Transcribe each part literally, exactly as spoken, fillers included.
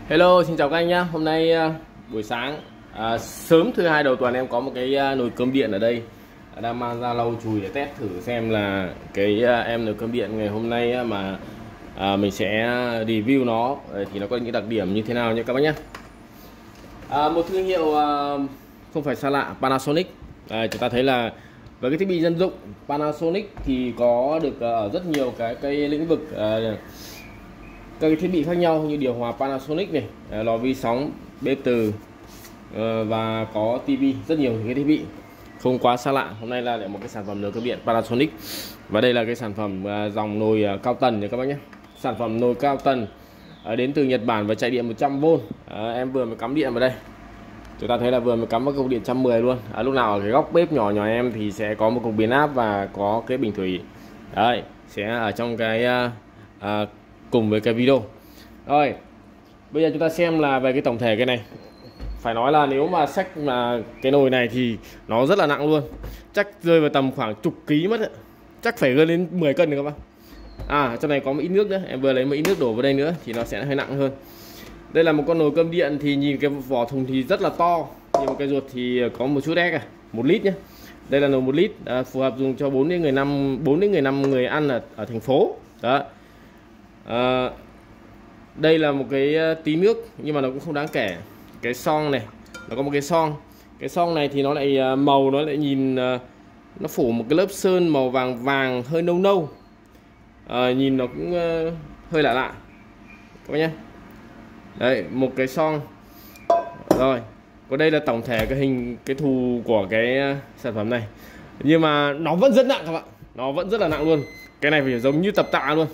Hello, xin chào các anh nhé. Hôm nay uh, buổi sáng uh, sớm thứ hai đầu tuần em có một cái uh, nồi cơm điện ở đây, uh, đang mang ra lau chùi để test thử xem là cái uh, em nồi cơm điện ngày hôm nay uh, mà uh, mình sẽ review nó uh, thì nó có những đặc điểm như thế nào nhé các bác nhé. Uh, một thương hiệu uh, không phải xa lạ, Panasonic. Uh, chúng ta thấy là với cái thiết bị dân dụng Panasonic thì có được uh, ở rất nhiều cái cái lĩnh vực. Uh, các cái thiết bị khác nhau như điều hòa Panasonic này, lò vi sóng, bếp từ và có tivi, rất nhiều cái thiết bị không quá xa lạ. Hôm nay là lại một cái sản phẩm nồi cơm điện Panasonic và đây là cái sản phẩm dòng nồi cao tần nha các bác nhé. Sản phẩm nồi cao tần đến từ Nhật Bản và chạy điện một trăm vôn. À, em vừa mới cắm điện vào đây, chúng ta thấy là vừa mới cắm vào cục điện một trăm mười luôn. À, lúc nào ở cái góc bếp nhỏ nhỏ em thì sẽ có một cục biến áp và có cái bình thủy đấy, sẽ ở trong cái à, cùng với cái video. Rồi bây giờ chúng ta xem là về cái tổng thể cái này. Phải nói là nếu mà xách mà cái nồi này thì nó rất là nặng luôn, chắc rơi vào tầm khoảng chục ký mất ấy. Chắc phải gần đến mười cân được các bác. À, trong này có một ít nước nữa, em vừa lấy một ít nước đổ vào đây nữa thì nó sẽ hơi nặng hơn. Đây là một con nồi cơm điện thì nhìn cái vỏ thùng thì rất là to, nhưng mà cái ruột thì có một chút ép à, một lít nhé. Đây là nồi một lít, à, phù hợp dùng cho bốn đến người năm bốn đến người năm người ăn ở, ở thành phố đó. À, đây là một cái tí nước nhưng mà nó cũng không đáng kể. Cái son này, nó có một cái son. Cái son này thì nó lại màu, nó lại nhìn nó phủ một cái lớp sơn màu vàng vàng hơi nâu nâu. À, nhìn nó cũng hơi lạ lạ các bác nhé. Đấy, một cái son. Rồi, còn đây là tổng thể cái hình cái thù của cái sản phẩm này. Nhưng mà nó vẫn rất nặng các bạn, nó vẫn rất là nặng luôn. Cái này phải giống như tập tạ luôn.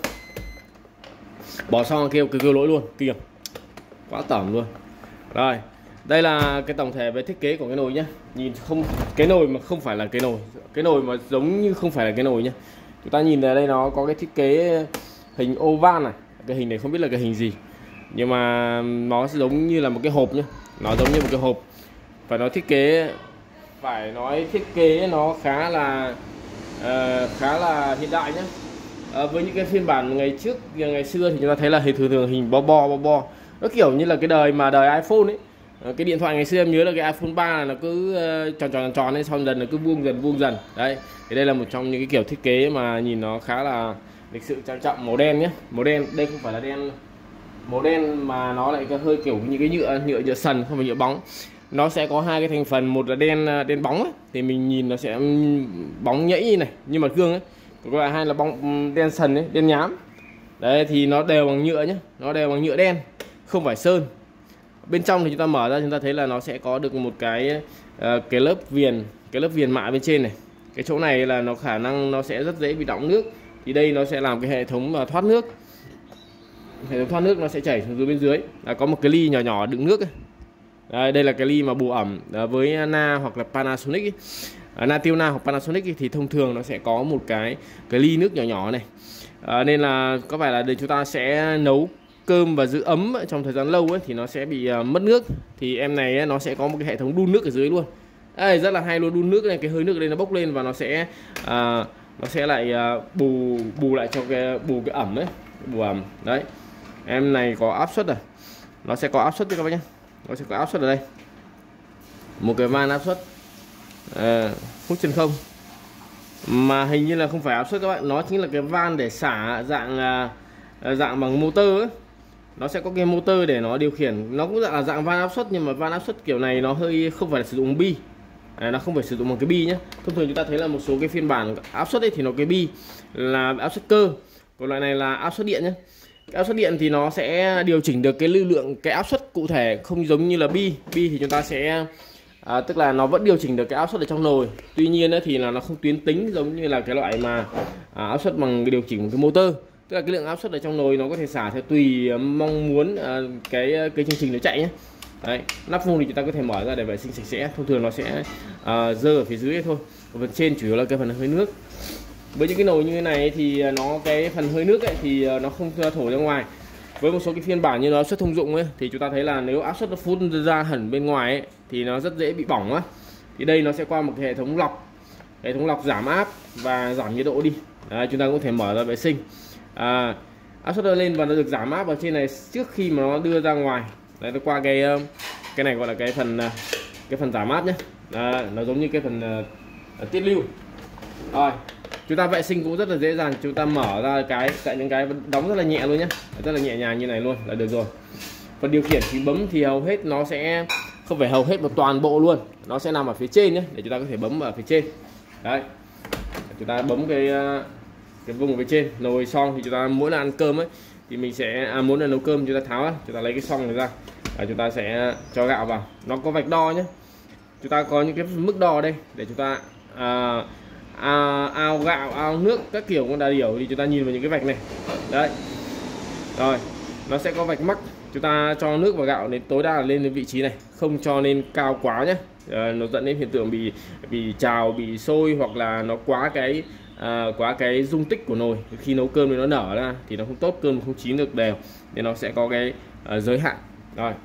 Bỏ xong kêu kêu, kêu lỗi luôn, kìa quá tởm luôn. Rồi đây là cái tổng thể về thiết kế của cái nồi nhá. Nhìn không, cái nồi mà không phải là cái nồi, cái nồi mà giống như không phải là cái nồi nhá. Chúng ta nhìn ở đây nó có cái thiết kế hình oval này. Cái hình này không biết là cái hình gì, nhưng mà nó giống như là một cái hộp nhá. Nó giống như một cái hộp. Phải nói thiết kế, phải nói thiết kế nó khá là uh, khá là hiện đại nhá. À, với những cái phiên bản ngày trước ngày xưa thì chúng ta thấy là hình thường thường hình bo bo bo bo, nó kiểu như là cái đời mà đời iPhone ấy. À, cái điện thoại ngày xưa em nhớ là cái iPhone ba là nó cứ uh, tròn tròn tròn ấy, xong dần nó cứ vuông dần vuông dần đấy. Thì đây là một trong những cái kiểu thiết kế mà nhìn nó khá là lịch sự trang trọng. Màu đen nhé, màu đen đây không phải là đen màu đen mà nó lại hơi kiểu như cái nhựa nhựa nhựa sần, không phải nhựa bóng. Nó sẽ có hai cái thành phần, một là đen đen bóng ấy, thì mình nhìn nó sẽ bóng nhẫy như này nhưng mà gương ấy. Còn lại hai là bóng đen sần ấy, đen nhám. Đấy thì nó đều bằng nhựa nhé, nó đều bằng nhựa đen, không phải sơn. Bên trong thì chúng ta mở ra chúng ta thấy là nó sẽ có được một cái uh, cái lớp viền, cái lớp viền mạ bên trên này. Cái chỗ này là nó khả năng nó sẽ rất dễ bị đọng nước. Thì đây nó sẽ làm cái hệ thống uh, thoát nước. Hệ thống thoát nước nó sẽ chảy xuống dưới bên dưới. Là có một cái ly nhỏ nhỏ đựng nước ấy. Đây, đây là cái ly mà bù ẩm uh, với Na hoặc là Panasonic ấy. À, Natilna hoặc Panasonic thì thông thường nó sẽ có một cái cái ly nước nhỏ nhỏ này. À, nên là có phải là để chúng ta sẽ nấu cơm và giữ ấm trong thời gian lâu ấy thì nó sẽ bị uh, mất nước. Thì em này ấy, nó sẽ có một cái hệ thống đun nước ở dưới luôn. Đây, rất là hay luôn, đun nước này, cái hơi nước ở đây nó bốc lên và nó sẽ uh, nó sẽ lại uh, bù bù lại cho cái bù cái ẩm ấy, bù ẩm đấy. Em này có áp suất rồi, nó sẽ có áp suất cho các bác nhé, nó sẽ có áp suất ở đây, một cái van áp suất. À, hút chân không mà hình như là không phải áp suất các bạn, nó chính là cái van để xả dạng uh, dạng bằng motor ấy. Nó sẽ có cái motor để nó điều khiển, nó cũng dạng là dạng van áp suất, nhưng mà van áp suất kiểu này nó hơi không phải là sử dụng bi. À, nó không phải sử dụng bằng cái bi nhé. Thông thường chúng ta thấy là một số cái phiên bản áp suất ấy thì nó cái bi là áp suất cơ, còn loại này là áp suất điện nhé. Cái áp suất điện thì nó sẽ điều chỉnh được cái lưu lượng, cái áp suất cụ thể, không giống như là bi. Bi thì chúng ta sẽ À, tức là nó vẫn điều chỉnh được cái áp suất ở trong nồi, tuy nhiên ấy, thì là nó không tuyến tính giống như là cái loại mà à, áp suất bằng điều chỉnh cái motor. Tức là cái lượng áp suất ở trong nồi nó có thể xả theo tùy mong muốn à, cái cái chương trình nó chạy nhé. Đấy, nắp vung thì chúng ta có thể mở ra để vệ sinh sạch sẽ. Thông thường nó sẽ à, rơ ở phía dưới thôi, ở phần trên chủ yếu là cái phần hơi nước. Với những cái nồi như thế này thì nó cái phần hơi nước ấy, thì nó không thổi ra ngoài. Với một số cái phiên bản như nó áp suất thông dụng ấy thì chúng ta thấy là nếu áp suất nó phun ra hẳn bên ngoài ấy, thì nó rất dễ bị bỏng á. Thì đây nó sẽ qua một cái hệ thống lọc, hệ thống lọc giảm áp và giảm nhiệt độ đi. Đấy, chúng ta cũng có thể mở ra vệ sinh. À, áp suất lên và nó được giảm áp vào trên này trước khi mà nó đưa ra ngoài Đấy, nó qua cái cái này gọi là cái phần cái phần giảm áp nhé. À, nó giống như cái phần uh, tiết lưu. Rồi chúng ta vệ sinh cũng rất là dễ dàng, chúng ta mở ra cái cạnh những cái đóng rất là nhẹ luôn nhé, rất là nhẹ nhàng như này luôn là được rồi. Phần điều khiển thì bấm thì hầu hết nó sẽ không phải hầu hết một toàn bộ luôn, nó sẽ nằm ở phía trên nhé, để chúng ta có thể bấm ở phía trên. Đấy, chúng ta bấm cái cái vùng ở phía trên. Nồi xong thì chúng ta mỗi lần ăn cơm ấy thì mình sẽ à, muốn là nấu cơm chúng ta tháo á, chúng ta lấy cái xong này ra và chúng ta sẽ cho gạo vào. Nó có vạch đo nhé, chúng ta có những cái mức đo đây để chúng ta à, à, ao gạo, ao nước các kiểu con đà điểu thì chúng ta nhìn vào những cái vạch này. Đấy, rồi nó sẽ có vạch mắc, chúng ta cho nước và gạo đến tối đa là lên đến vị trí này, không cho nên cao quá nhé. À, nó dẫn đến hiện tượng bị bị trào, bị sôi, hoặc là nó quá cái à, quá cái dung tích của nồi, khi nấu cơm thì nó nở ra thì nó không tốt, cơm không chín được đều, nên nó sẽ có cái à, giới hạn. Rồi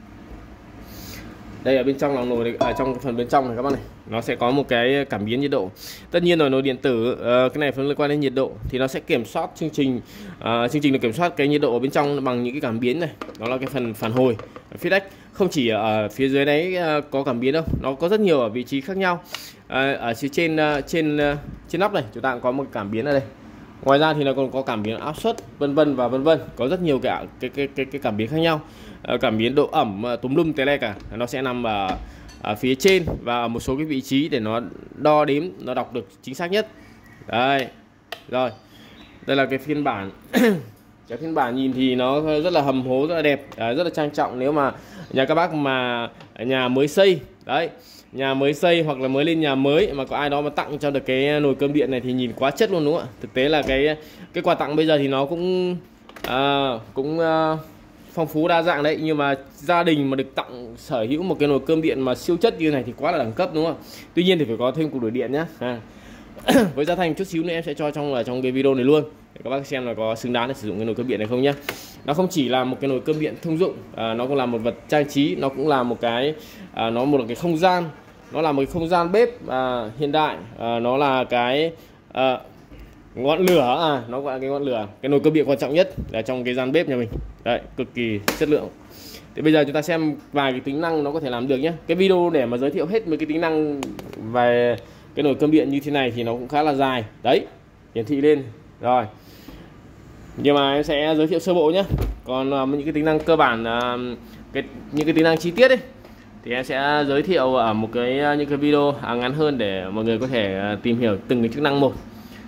đây ở bên trong lòng nồi, ở trong phần bên trong này các bạn này, nó sẽ có một cái cảm biến nhiệt độ. Tất nhiên rồi, nồi điện tử uh, cái này phần liên quan đến nhiệt độ thì nó sẽ kiểm soát chương trình uh, chương trình được kiểm soát cái nhiệt độ ở bên trong bằng những cái cảm biến này. Đó là cái phần phản hồi feedback. Không chỉ ở phía dưới đấy uh, có cảm biến đâu, nó có rất nhiều ở vị trí khác nhau. Uh, ở phía trên uh, trên uh, trên nóc này chúng ta cũng có một cảm biến ở đây. Ngoài ra thì nó còn có cảm biến áp suất vân vân và vân vân, có rất nhiều cái cái cái cái, cái cảm biến khác nhau. Uh, cảm biến độ ẩm uh, túm lum tè le cả, nó sẽ nằm ở, ở phía trên và ở một số cái vị trí để nó đo đếm, nó đọc được chính xác nhất. Đây, rồi đây là cái phiên bản cái phiên bản nhìn thì nó rất là hầm hố, rất là đẹp, uh, rất là trang trọng. Nếu mà nhà các bác mà nhà mới xây đấy, nhà mới xây hoặc là mới lên nhà mới mà có ai đó mà tặng cho được cái nồi cơm điện này thì nhìn quá chất luôn đúng không ạ? Thực tế là cái cái quà tặng bây giờ thì nó cũng à, cũng à, phong phú đa dạng đấy, nhưng mà gia đình mà được tặng sở hữu một cái nồi cơm điện mà siêu chất như này thì quá là đẳng cấp đúng không? Tuy nhiên thì phải có thêm cục đuổi điện nhá. À. Với giá thành chút xíu nữa em sẽ cho trong ở trong cái video này luôn để các bác xem là có xứng đáng để sử dụng cái nồi cơm điện này không nhá. Nó không chỉ là một cái nồi cơm điện thông dụng, à, nó cũng là một vật trang trí, nó cũng là một cái à, nó một cái không gian, nó là một cái không gian bếp à, hiện đại, à, nó là cái à, ngọn lửa, à nó gọi là cái ngọn lửa, cái nồi cơm điện quan trọng nhất là trong cái gian bếp nhà mình. Đấy, cực kỳ chất lượng. Thì bây giờ chúng ta xem vài cái tính năng nó có thể làm được nhé. Cái video để mà giới thiệu hết mấy cái tính năng về cái nồi cơm điện như thế này thì nó cũng khá là dài. Đấy, hiển thị lên rồi, nhưng mà em sẽ giới thiệu sơ bộ nhé. Còn uh, những cái tính năng cơ bản, uh, cái những cái tính năng chi tiết ấy thì em sẽ giới thiệu ở một cái uh, những cái video uh, ngắn hơn để mọi người có thể uh, tìm hiểu từng cái chức năng một.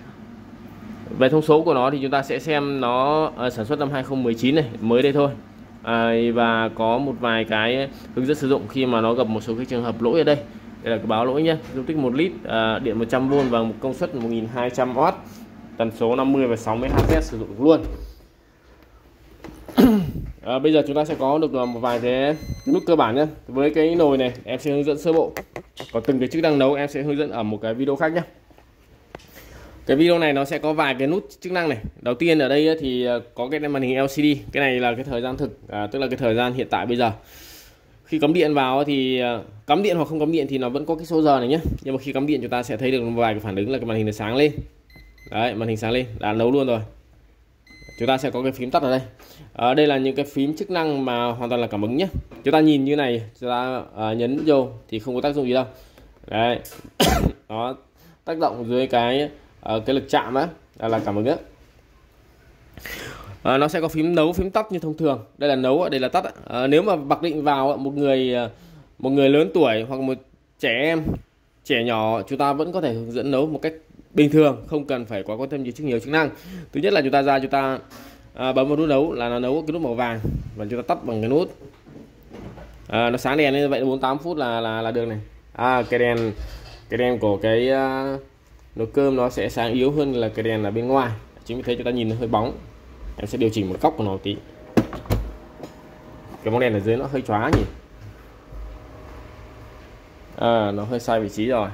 Về thông số của nó thì chúng ta sẽ xem nó uh, sản xuất năm hai không một chín này, mới đây thôi. À, và có một vài cái hướng dẫn sử dụng khi mà nó gặp một số cái trường hợp lỗi ở đây. Đây là cái báo lỗi nhé. Dung tích một lít, à, điện một trăm vôn và một công suất một nghìn hai trăm oát, tần số năm mươi và sáu mươi héc sử dụng luôn. À, bây giờ chúng ta sẽ có được một vài cái nút cơ bản nhé. Với cái nồi này em sẽ hướng dẫn sơ bộ, còn từng cái chức năng nấu em sẽ hướng dẫn ở một cái video khác nhé. Cái video này nó sẽ có vài cái nút chức năng này. Đầu tiên ở đây thì có cái màn hình lờ xê đê, cái này là cái thời gian thực, à, tức là cái thời gian hiện tại bây giờ. Khi cắm điện vào thì cắm điện hoặc không cắm điện thì nó vẫn có cái số giờ này nhé. Nhưng mà khi cắm điện chúng ta sẽ thấy được một vài cái phản ứng là cái màn hình nó sáng lên. Đấy, màn hình sáng lên đã nấu luôn rồi. Chúng ta sẽ có cái phím tắt ở đây. Ở đây là những cái phím chức năng mà hoàn toàn là cảm ứng nhé. Chúng ta nhìn như này, chúng ta uh, nhấn vô thì không có tác dụng gì đâu. Đấy, nó tác động dưới cái uh, cái lực chạm á, là, là cảm ứng á. À, nó sẽ có phím nấu, phím tắt như thông thường. Đây là nấu, đây là tắt. À, nếu mà mặc định vào một người một người lớn tuổi hoặc một trẻ em, trẻ nhỏ, chúng ta vẫn có thể hướng dẫn nấu một cách bình thường, không cần phải quá quan tâm nhiều nhiều chức năng. Thứ nhất là chúng ta ra chúng ta à, bấm vào nút nấu là nó nấu cái nút màu vàng và chúng ta tắt bằng cái nút. À, nó sáng đèn như vậy bốn mươi tám phút là là là được này. À, cái đèn cái đèn của cái uh, nồi cơm nó sẽ sáng yếu hơn là cái đèn ở bên ngoài. Chính vì thế chúng ta nhìn nó hơi bóng. Em sẽ điều chỉnh một góc của nó một tí. Cái bóng đèn ở dưới nó hơi chóa nhỉ. À, nó hơi sai vị trí rồi.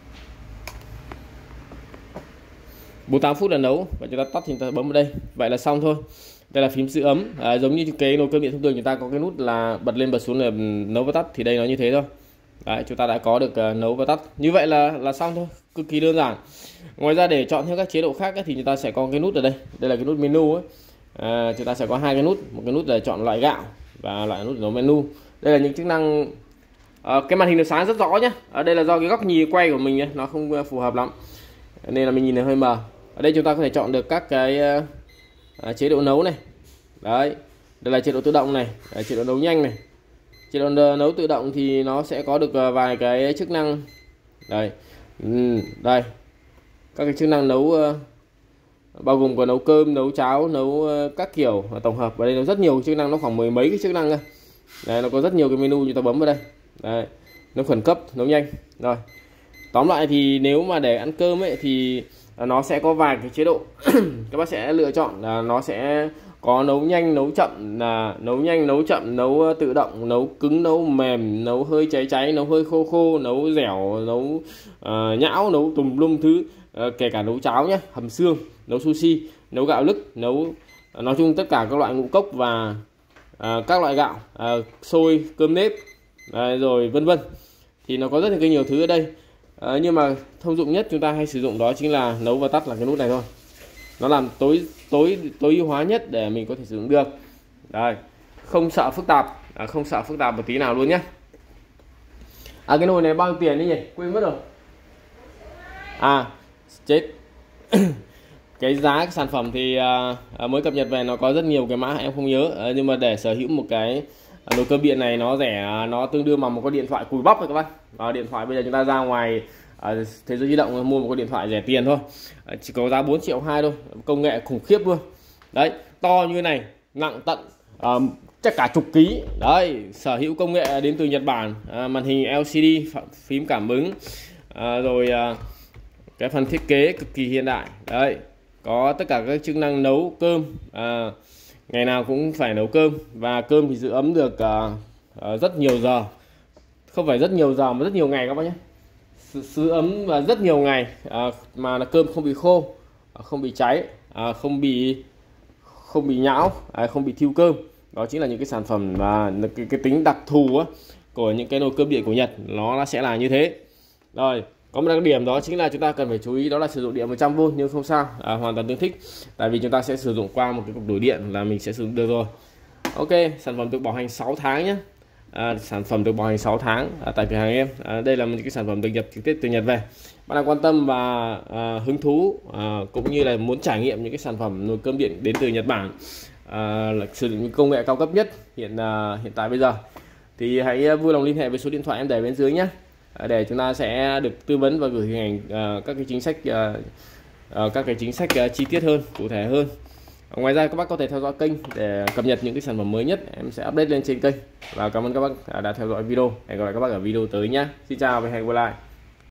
bốn mươi tám phút là nấu và chúng ta tắt thì chúng ta bấm vào đây. Vậy là xong thôi. Đây là phím giữ ấm, à, giống như cái nồi cơm điện thông thường chúng ta có cái nút là bật lên bật xuống là nấu và tắt, thì đây nó như thế thôi. Đấy, chúng ta đã có được uh, nấu và tắt. Như vậy là là xong thôi, cực kỳ đơn giản. Ngoài ra để chọn theo các chế độ khác ấy, thì chúng ta sẽ có cái nút ở đây. Đây là cái nút menu ấy. À, chúng ta sẽ có hai cái nút, một cái nút là chọn loại gạo và loại nút nấu menu. Đây là những chức năng. À, cái màn hình được sáng rất rõ nhé. Ở đây là do cái góc nhìn quay của mình nó không phù hợp lắm nên là mình nhìn nó hơi mờ. Ở đây chúng ta có thể chọn được các cái uh, chế độ nấu này. Đấy, đây là chế độ tự động này, đấy, chế độ nấu nhanh này. Chế độ nấu tự động thì nó sẽ có được uh, vài cái chức năng. Đây, uhm, đây, các cái chức năng nấu uh, bao gồm có nấu cơm, nấu cháo, nấu uh, các kiểu uh, tổng hợp. Ở đây nó rất nhiều chức năng, nó khoảng mười mấy cái chức năng cơ. Đấy, nó có rất nhiều cái menu, chúng ta bấm vào đây. Đấy, nấu khẩn cấp, nấu nhanh. Rồi, tóm lại thì nếu mà để ăn cơm ấy thì nó sẽ có vài cái chế độ. Các bác sẽ lựa chọn là nó sẽ có nấu nhanh, nấu chậm, là nấu nhanh, nấu chậm, nấu tự động, nấu cứng, nấu mềm, nấu hơi cháy cháy, nấu hơi khô khô, nấu dẻo, nấu uh, nhão, nấu tùm lum thứ, uh, kể cả nấu cháo nhé, hầm xương, nấu sushi, nấu gạo lứt, nấu uh, nói chung tất cả các loại ngũ cốc và uh, các loại gạo, uh, xôi, cơm nếp, uh, rồi vân vân. Thì nó có rất là nhiều thứ ở đây. À, nhưng mà thông dụng nhất chúng ta hay sử dụng đó chính là nấu và tắt là cái nút này thôi. Nó làm tối tối tối ưu hóa nhất để mình có thể sử dụng được. Đây, không sợ phức tạp, à, không sợ phức tạp một tí nào luôn nhé. À, cái nồi này bao nhiêu tiền đấy nhỉ? Quên mất rồi. À, chết. Cái giá cái sản phẩm thì à, mới cập nhật về, nó có rất nhiều cái mã em không nhớ. À, nhưng mà để sở hữu một cái nồi cơm điện này nó rẻ, nó tương đương bằng một con điện thoại cùi bắp rồi các bác. À, điện thoại bây giờ chúng ta ra ngoài à, thế giới di động mua một con điện thoại rẻ tiền thôi, à, chỉ có giá bốn triệu hai thôi, công nghệ khủng khiếp luôn. Đấy, to như này, nặng tận à, chắc cả chục ký. Đấy, sở hữu công nghệ đến từ Nhật Bản, à, màn hình lờ xê đê, phím cảm ứng, à, rồi à, cái phần thiết kế cực kỳ hiện đại. Đấy, có tất cả các chức năng nấu cơm, à, ngày nào cũng phải nấu cơm, và cơm thì giữ ấm được uh, uh, rất nhiều giờ, không phải rất nhiều giờ mà rất nhiều ngày các bác nhé, giữ ấm và rất nhiều ngày, uh, mà là cơm không bị khô, uh, không bị cháy, uh, không bị không bị nhão, uh, không bị thiêu cơm. Đó chính là những cái sản phẩm và uh, cái, cái tính đặc thù uh, của những cái nồi cơm điện của Nhật, nó sẽ là như thế. Rồi, có một đặc điểm đó chính là chúng ta cần phải chú ý, đó là sử dụng điện một trăm vôn, nhưng không sao, à, hoàn toàn tương thích, tại vì chúng ta sẽ sử dụng qua một cái cục đổi điện là mình sẽ sử dụng được rồi. Ok, sản phẩm được bảo hành sáu tháng nhé. À, sản phẩm được bảo hành sáu tháng à, tại cửa hàng em. À, đây là một cái sản phẩm được nhập trực tiếp từ Nhật về. Bạn nào quan tâm và à, hứng thú à, cũng như là muốn trải nghiệm những cái sản phẩm nồi cơm điện đến từ Nhật Bản, à, là sử dụng những công nghệ cao cấp nhất hiện à, hiện tại bây giờ, thì hãy vui lòng liên hệ với số điện thoại em để bên dưới nhé, để chúng ta sẽ được tư vấn và gửi hình ảnh uh, các cái chính sách uh, uh, các cái chính sách uh, chi tiết hơn, cụ thể hơn. Ngoài ra các bác có thể theo dõi kênh để cập nhật những cái sản phẩm mới nhất, em sẽ update lên trên kênh. Và cảm ơn các bác đã theo dõi video. Hẹn gặp lại các bác ở video tới nhé. Xin chào và hẹn gặp lại.